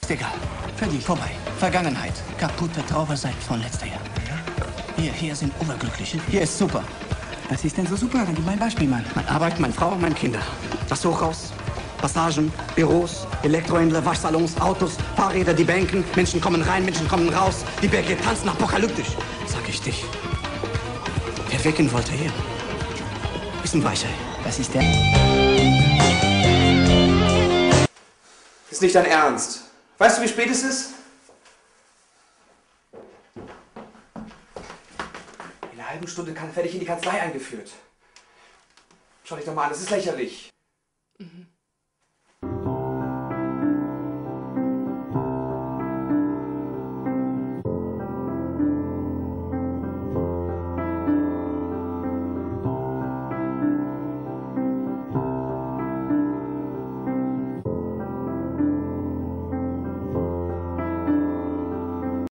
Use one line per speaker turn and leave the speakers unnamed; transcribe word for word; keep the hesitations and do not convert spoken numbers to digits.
Ist egal. Fertig. Vorbei. Vergangenheit. Kaputte Trauerseite von letzter Jahr. Hier, hier sind Oberglückliche. Hier ist super.
Was ist denn so super? Dann gib mal ein Beispiel, Mann.
Meine Arbeit, meine Frau, meine Kinder. Das Hochhaus, Passagen, Büros, Elektrohändler, Waschsalons, Autos, Fahrräder, die Bänken. Menschen kommen rein, Menschen kommen raus. Die Berge tanzen apokalyptisch. Sag ich dich. Wer wecken wollte hier? Ist ein Weicher.
Das ist der...
Ist nicht dein Ernst. Weißt du, wie spät es ist? In einer halben Stunde kann, werde ich in die Kanzlei eingeführt. Schau dich doch mal an, das ist lächerlich.
Mhm.